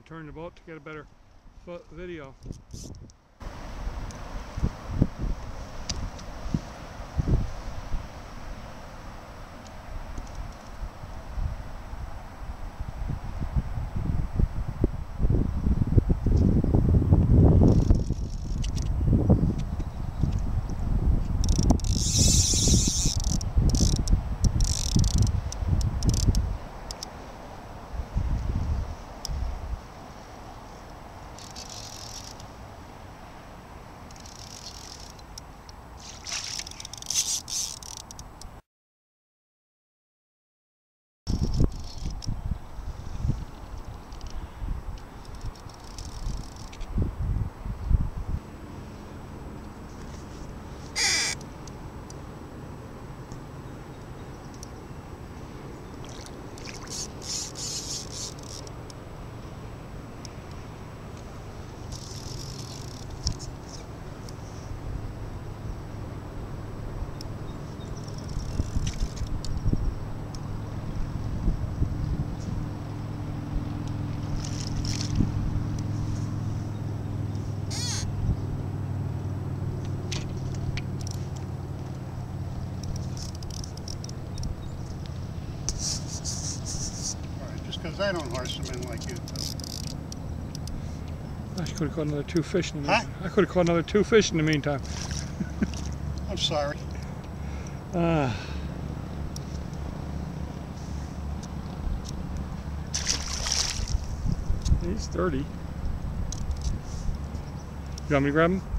to turn the boat to get a better video. Because I don't horse them in like you do. I could have caught another 2 fish in the meantime. I could have caught another 2 fish in the meantime. I'm sorry. He's 30. You want me to grab him?